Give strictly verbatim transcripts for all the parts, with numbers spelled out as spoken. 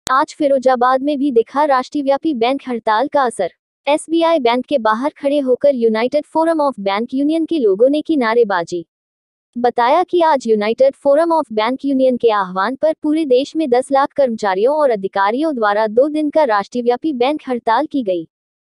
आज फिरोजाबाद में भी दिखा राष्ट्रव्यापी बैंक हड़ताल का असर। एसबीआई बैंक के बाहर खड़े होकर United Forum of Bank Union के लोगों ने की नारेबाजी। बताया कि आज United Forum of Bank Union के आह्वान पर पूरे देश में दस लाख कर्मचारियों और अधिकारियों द्वारा दो दिन का राष्ट्रव्यापी बैंक हड़ताल की गई।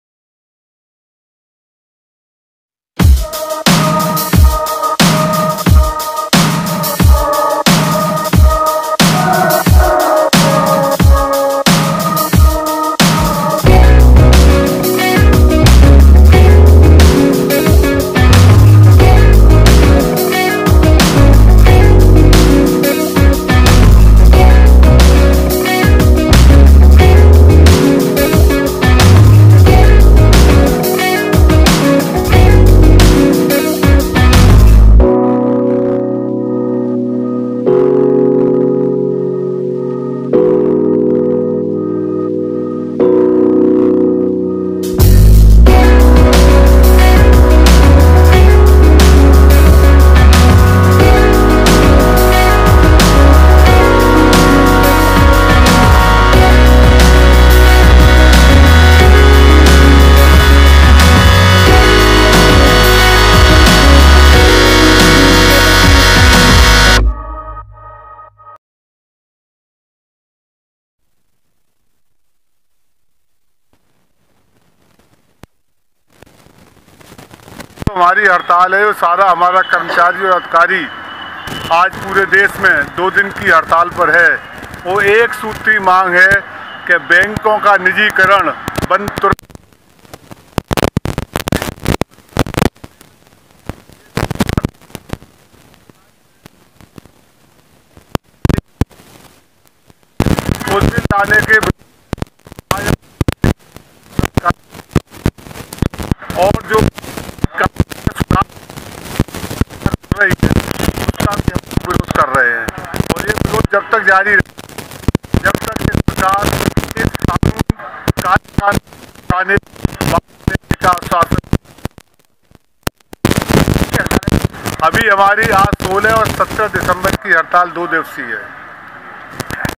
हमारी हड़ताल है, वो सारा हमारा कर्मचारी और अधिकारी आज पूरे देश में दो दिन की हड़ताल पर है। वो एक सूत्री मांग है कि बैंकों का निजीकरण बंद तुरंत उस दिन लाने के और जो रही है उसका भी हम विरोध कर रहे हैं और ये विरोध जब तक जारी रहे जब तक ये सरकार इस कानून कानून का शासन। अभी हमारी आज सोलह और सत्रह दिसंबर की हड़ताल दो दिवसीय है।